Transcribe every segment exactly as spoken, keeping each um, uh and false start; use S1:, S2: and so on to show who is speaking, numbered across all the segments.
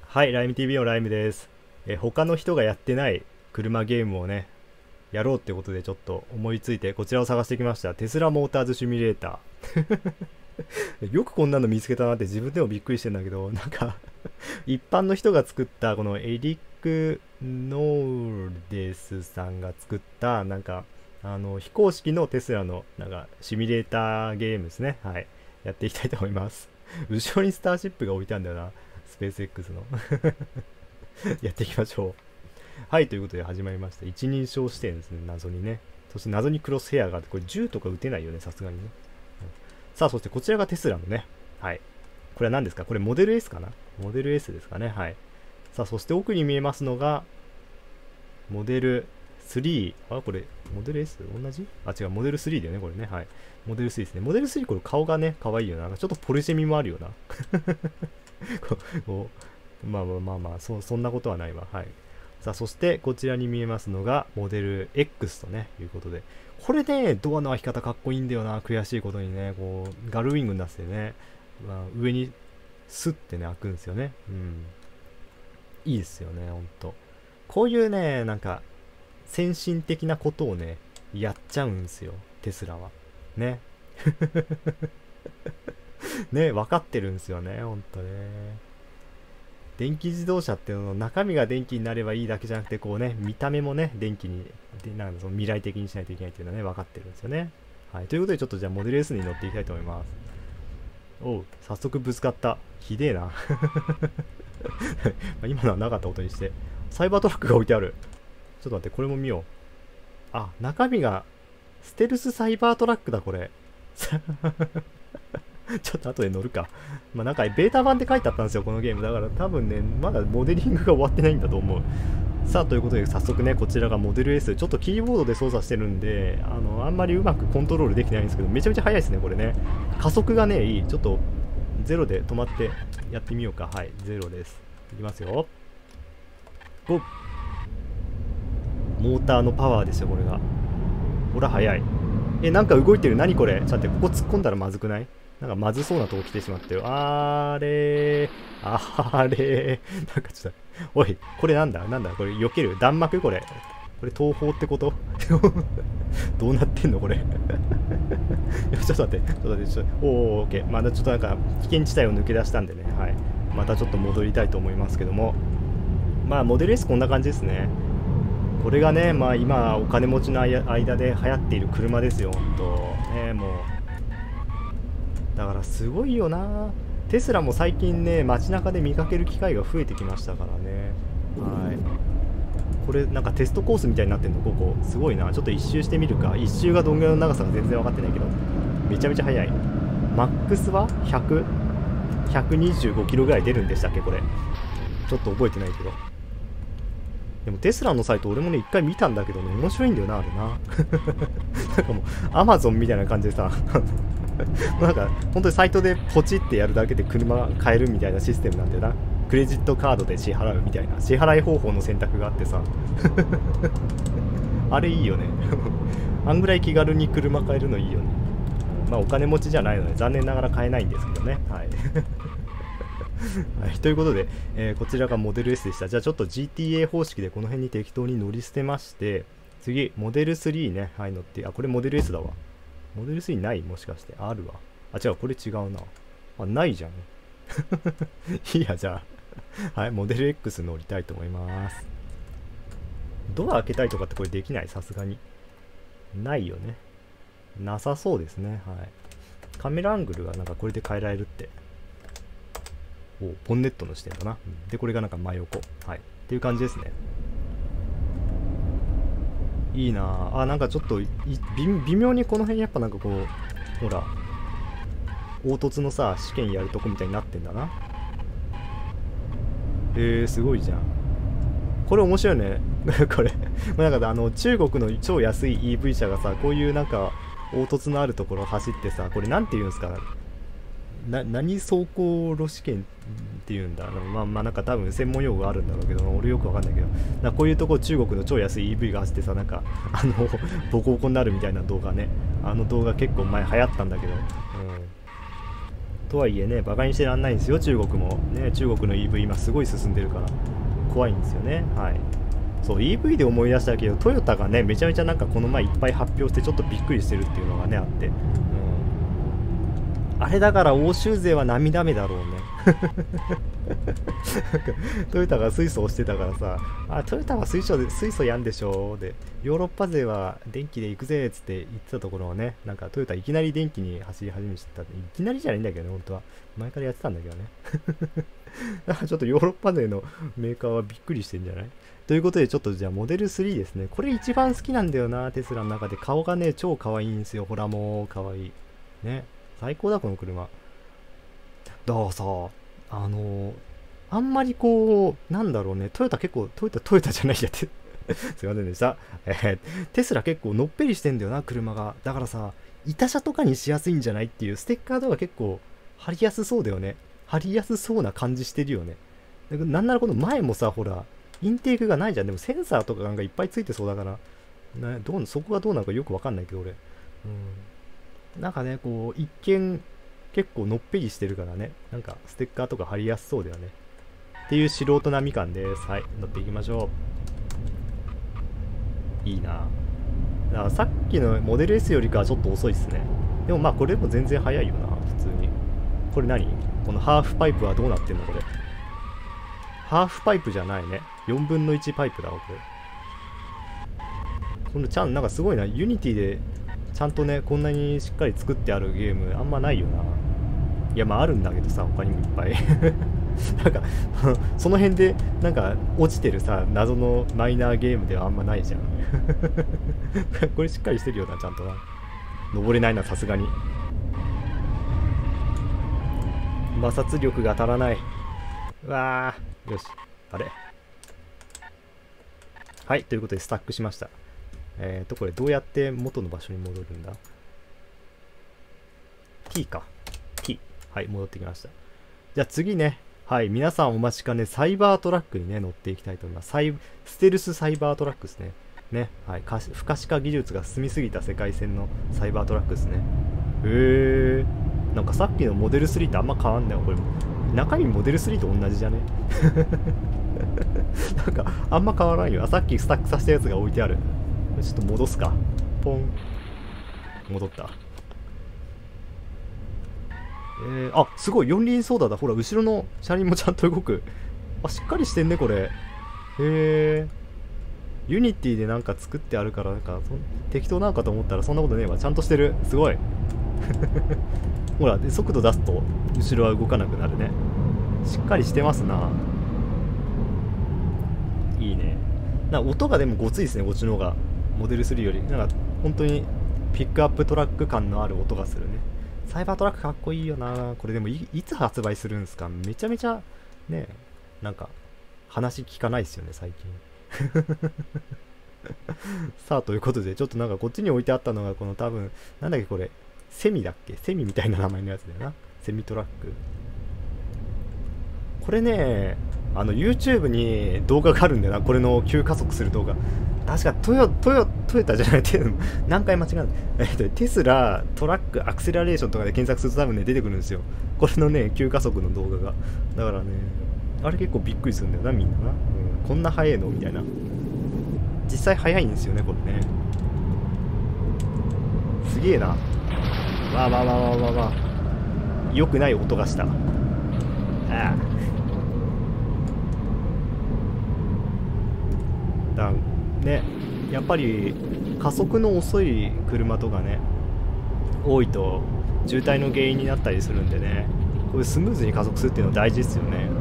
S1: はい、ライム ティーブイ のライムです。え、他の人がやってない車ゲームをね、やろうってことでちょっと思いついてこちらを探してきました。テスラモーターズシミュレーター。よくこんなの見つけたなって自分でもびっくりしてんだけど、なんか一般の人が作ったこのエリック・ノーデスさんが作ったなんかあの非公式のテスラのなんかシミュレーターゲームですね。はい。やっていきたいと思います。後ろにスターシップが置いてあるんだよな。スペース X のやっていきましょう。はい、ということで始まりました。一人称視点ですね、謎にね。そして謎にクロスヘアがあって、これ銃とか撃てないよね、さすがにね。うん、さあ、そしてこちらがテスラのね。はい。これは何ですか？これモデル S かな？モデル S ですかね。はい。さあ、そして奥に見えますのが、モデルスリー。あ、これ、モデル S？ 同じ？あ、違う、モデルスリーだよね、これね。はい。モデルスリーですね。モデルスリー、これ顔がね、可愛いよな。ちょっとポルシェ味もあるよな。ここうまあまあまあまあそ、そんなことはないわ。はい。さあ、そしてこちらに見えますのがモデル X とね、いうことで。これね、ドアの開き方かっこいいんだよな。悔しいことにね、こう、ガルウィングになってね、まあ、上にスッてね、開くんですよね。うん。いいですよね、ほんと。こういうね、なんか、先進的なことをね、やっちゃうんですよ、テスラは。ね。ね、分かってるんですよね、ほんとね。電気自動車っていうのの中身が電気になればいいだけじゃなくて、こうね、見た目もね、電気に、でなんかその未来的にしないといけないっていうのはね、分かってるんですよね。はい。ということで、ちょっとじゃあモデル S に乗っていきたいと思います。おう、早速ぶつかった。ひでえな。今のはなかったことにして。サイバートラックが置いてある。ちょっと待って、これも見よう。あ、中身が、ステルスサイバートラックだ、これ。ちょっと後で乗るか。まあなんかベータ版って書いてあったんですよ、このゲーム。だから多分ね、まだモデリングが終わってないんだと思う。さあ、ということで早速ね、こちらがモデル S。ちょっとキーボードで操作してるんで、あの、あんまりうまくコントロールできてないんですけど、めちゃめちゃ速いですね、これね。加速がね、いい。ちょっと、ゼロで止まってやってみようか。はい、ゼロです。いきますよ。ゴー。モーターのパワーですよ、これが。ほら、速い。え、なんか動いてる。何これ？ちょっと待って、ここ突っ込んだらまずくない？なんかまずそうなとこ来てしまったよ。あーれー。あれー。なんかちょっと、おい、これなんだなんだこれ、避ける弾幕これ。これ、東方ってことどうなってんのこれ。ちょっと待って、ちょっと待って、ちょっと、おー、オッケー。まだちょっとなんか、危険地帯を抜け出したんでね。はい。またちょっと戻りたいと思いますけども。まあ、モデル S こんな感じですね。これがね、まあ今、お金持ちの間で流行っている車ですよ、ほんと。ね、もう。だからすごいよな。テスラも最近ね、街中で見かける機会が増えてきましたからね。はい。これなんかテストコースみたいになってんの、ここ。すごいな。ちょっと一周してみるか。一周がどんぐらいの長さか全然分かってないけど。めちゃめちゃ速い。マックスは ひゃく？ひゃくにじゅうご キロぐらい出るんでしたっけ、これ。ちょっと覚えてないけど。でもテスラのサイト俺もね一回見たんだけどね、面白いんだよなあれな。なんかもうアマゾンみたいな感じでさなんか本当にサイトでポチってやるだけで車買えるみたいなシステムなんだよな。クレジットカードで支払うみたいな支払い方法の選択があってさあれいいよね。あんぐらい気軽に車買えるのいいよね。まあお金持ちじゃないので残念ながら買えないんですけどね。はいはい、ということで、えー、こちらがモデル S でした。じゃあちょっと ジーティーエー 方式でこの辺に適当に乗り捨てまして、次、モデルスリーね。はい、乗って、あ、これモデル S だわ。モデルスリーない？もしかして。あるわ。あ、違う、これ違うな。あ、ないじゃん。いいや、じゃあ。はい、モデル X 乗りたいと思います。ドア開けたいとかってこれできない？さすがに。ないよね。なさそうですね。はい。カメラアングルがなんかこれで変えられるって。お、ボンネットの視点だな。うん、で、これがなんか真横。はい。っていう感じですね。いいなぁ。あ、なんかちょっと微、微妙にこの辺やっぱなんかこう、ほら、凹凸のさ、試験やるとこみたいになってんだな。えー、すごいじゃん。これ面白いね。これ。なんかあの、中国の超安い イーブイ 車がさ、こういうなんか、凹凸のあるところを走ってさ、これなんて言うんですか？な何走行路試験っていうんだ。まあまあなんか多分専門用語があるんだろうけど、俺よくわかんないけど、なこういうとこ中国の超安い イーブイ が走ってさ、なんかあのボコボコになるみたいな動画ね、あの動画結構前流行ったんだけど、うん、 とはいえね、バカにしてらんないんですよ、中国もね。中国の イーブイ 今すごい進んでるから怖いんですよね。はい。そう、 イーブイ で思い出したけど、トヨタがねめちゃめちゃなんかこの前いっぱい発表してちょっとびっくりしてるっていうのがねあって、うん、あれだから欧州勢は涙目だろうね。トヨタが水素をしてたからさ、あ、トヨタは水素で水素やんでしょで、ヨーロッパ勢は電気で行くぜっつって言ってたところをね、なんかトヨタいきなり電気に走り始めちゃった。いきなりじゃないんだけどね、本当は前からやってたんだけどね。だからちょっとヨーロッパ勢のメーカーはびっくりしてんじゃないということで、ちょっとじゃあモデルスリーですね。これ一番好きなんだよな、テスラの中で。顔がね超可愛いんですよ。ほらもう可愛いね、最高だこの車。だからさ、あのー、あんまりこうなんだろうね、トヨタ結構トヨタトヨタじゃないやってすいませんでした、えー、テスラ結構のっぺりしてんだよな車が。だからさ、板車とかにしやすいんじゃないっていう、ステッカーとか結構貼りやすそうだよね。貼りやすそうな感じしてるよね。なんならこの前もさ、ほらインテークがないじゃん。でもセンサーとかがいっぱいついてそうだから、ね、どうそこがどうなのかよくわかんないけど俺、うん、なんかねこう一見結構のっぺりしてるからね、なんかステッカーとか貼りやすそうだよねっていう素人並み感です。はい、乗っていきましょう。いいな。だからさっきのモデル エス よりかはちょっと遅いっすね。でもまあこれも全然速いよな普通に。これ何、このハーフパイプはどうなってんのこれ。ハーフパイプじゃないね、よんぶんのいちパイプだわこれ。このちゃんなんかすごいな、ユニティでちゃんとねこんなにしっかり作ってあるゲームあんまないよな。いやまああるんだけどさ、他にもいっぱいなんかその辺でなんか落ちてるさ謎のマイナーゲームではあんまないじゃんこれしっかりしてるよなちゃんとな。登れないなさすがに、摩擦力が足らない。うわー、よし、あれ、はい、ということでスタックしました。えっとこれどうやって元の場所に戻るんだ。 T か T、 はい、戻ってきました。じゃあ次ね、はい、皆さんお待ちかねサイバートラックにね乗っていきたいと思います。サイステルスサイバートラックですね。ね、はい、不可視化技術が進みすぎた世界線のサイバートラックですね。へえ、なんかさっきのモデルスリーとあんま変わんないよこれ。中身モデルスリーと同じじゃねなんかあんま変わらんよ。さっきスタックさせたやつが置いてある。ちょっと戻すか。ポン、戻った。えー、あ、すごい四輪ソーダだ。ほら後ろの車輪もちゃんと動く。あ、しっかりしてんねこれ。へえ、ユニティでなんか作ってあるからなんかそ適当なんかと思ったらそんなことねえわ。ちゃんとしてる。すごいほらで速度出すと後ろは動かなくなるね。しっかりしてますな。いいね。なんか音がでもごついですねこっちの方が。モデルスリーよりなんか本当にピックアップトラック感のある音がするね。サイバートラックかっこいいよなこれ。でも い, いつ発売するんですか。めちゃめちゃね、なんか話聞かないですよね最近さあということでちょっとなんかこっちに置いてあったのがこの多分なんだっけこれ、セミだっけ、セミみたいな名前のやつだよな。セミトラック。これね、あの YouTube に動画があるんだよな、これの急加速する動画。確かトヨトヨトヨタじゃないって何回間違えた、えっと、テスラトラックアクセラレーションとかで検索すると多分ね出てくるんですよこれのね急加速の動画が。だからねあれ結構びっくりするんだよなみんなな、うん、こんな速いのみたいな。実際速いんですよねこれね。すげえな。わあわあわあわあわあわあ、良くない音がした。ああだね、やっぱり加速の遅い車とかね多いと渋滞の原因になったりするんでね、こういうスムーズに加速するっていうのは大事ですよね、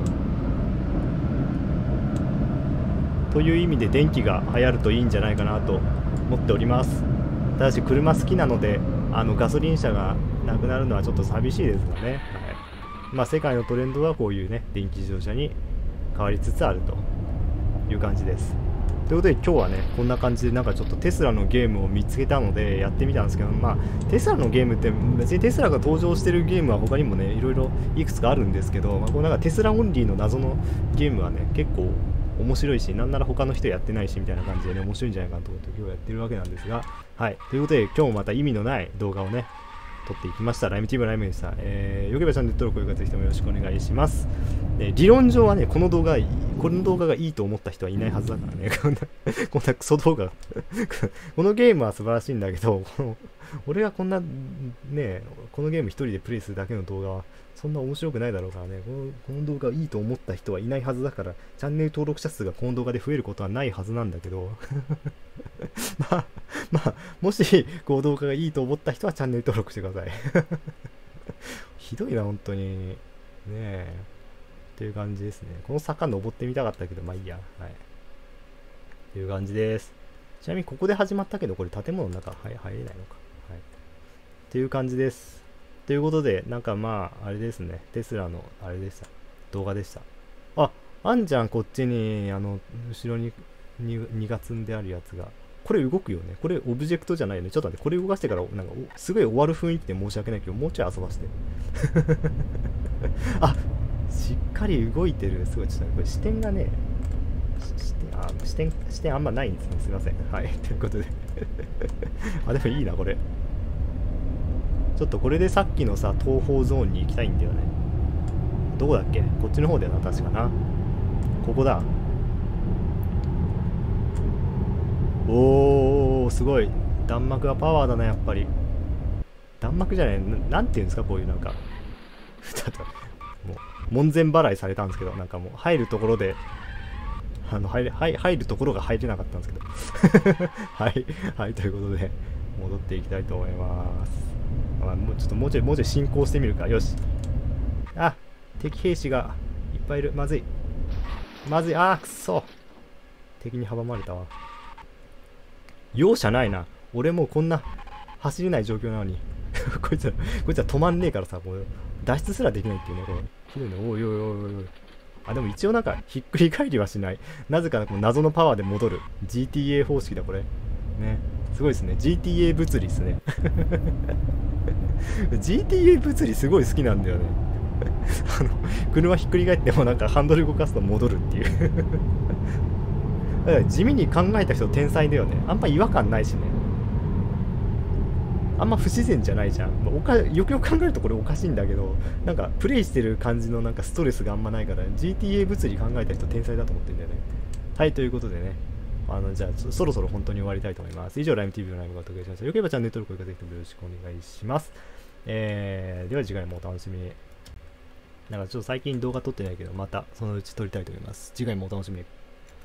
S1: うん、という意味で電気が流行るといいんじゃないかなと思っております。ただし車好きなのであのガソリン車がなくなるのはちょっと寂しいですがね、はい、まあ世界のトレンドはこういうね電気自動車に変わりつつあるという感じです。ということで今日はねこんな感じでなんかちょっとテスラのゲームを見つけたのでやってみたんですけど、まあテスラのゲームって別にテスラが登場してるゲームは他にもねいろいろいくつかあるんですけど、まあ、こうなんかテスラオンリーの謎のゲームはね結構面白いし、なんなら他の人やってないしみたいな感じでね面白いんじゃないかなと思って今日やってるわけなんですが、はい、ということで今日もまた意味のない動画をね撮っていきました。ライムチームライムでした。えー、よければチャンネル登録、高評価ぜひともよろしくお願いします。えー、理論上はね、この動画、この動画がいいと思った人はいないはずだからね。こんな、こんなクソ動画。このゲームは素晴らしいんだけど、この俺がこんな、ね、このゲーム一人でプレイするだけの動画は、そんな面白くないだろうからね、この、この動画いいと思った人はいないはずだから、チャンネル登録者数がこの動画で増えることはないはずなんだけど、まあ、まあ、もし、この動画がいいと思った人はチャンネル登録してください。ひどいな、本当に。ねえ。っていう感じですね。この坂登ってみたかったけど、まあいいや。はい。っていう感じです。ちなみにここで始まったけど、これ建物の中入れないのか。はい。っていう感じです。ということで、なんかまあ、あれですね。テスラの、あれでした。動画でした。あ、あんじゃん、こっちに、あの、後ろに、に、にが積んであるやつが。これ動くよね。これオブジェクトじゃないよね。ちょっと待って、これ動かしてから、なんか、すごい終わる雰囲気で申し訳ないけど、もうちょい遊ばせて。あ、しっかり動いてる。すごい、ちょっとこれ視点がね、視点、あ、視点、視点あんまないんですね。すいません。はい。ということで。あ、でもいいな、これ。ちょっとこれでさっきのさ、東方ゾーンに行きたいんだよね。どこだっけ？こっちの方だよな、確かな。ここだ。おー、すごい。弾幕がパワーだな、やっぱり。弾幕じゃない、な、なんていうんですか、こういうなんか。ちょっと、もう、門前払いされたんですけど、なんかもう、入るところで、あの、入れ、入入るところが入れなかったんですけど。はい、はい、ということで、戻っていきたいと思います。まあ、もうちょっともうちょいもうちょい進行してみるか。よし。あ、敵兵士がいっぱいいる。まずい。まずい。あー、くそ。敵に阻まれたわ。容赦ないな。俺もうこんな走れない状況なのに。こいつら、こいつら止まんねえからさ、もう脱出すらできないっていうね、これ。ひどいね。おいおいおいおいおい。あ、でも一応なんかひっくり返りはしない。なぜかこう謎のパワーで戻る。ジーティーエー 方式だ、これ。ね。すごいですね。ジーティーエー 物理ですね。ジーティーエー 物理すごい好きなんだよね。あの、車ひっくり返ってもなんかハンドル動かすと戻るっていうだから地味に考えた人天才だよね。あんま違和感ないしね。あんま不自然じゃないじゃん。まあ、おかよくよく考えるとこれおかしいんだけど、なんかプレイしてる感じのなんかストレスがあんまないから、ジーティーエー 物理考えた人天才だと思ってるんだよね。はい、ということでね。あの、じゃあ、そろそろ本当に終わりたいと思います。以上、ライム ティーブイ のライブがお届けしました。よければチャンネル登録、高評価ぜひともよろしくお願いします。えー、では次回もお楽しみに。なんかちょっと最近動画撮ってないけど、またそのうち撮りたいと思います。次回もお楽しみに。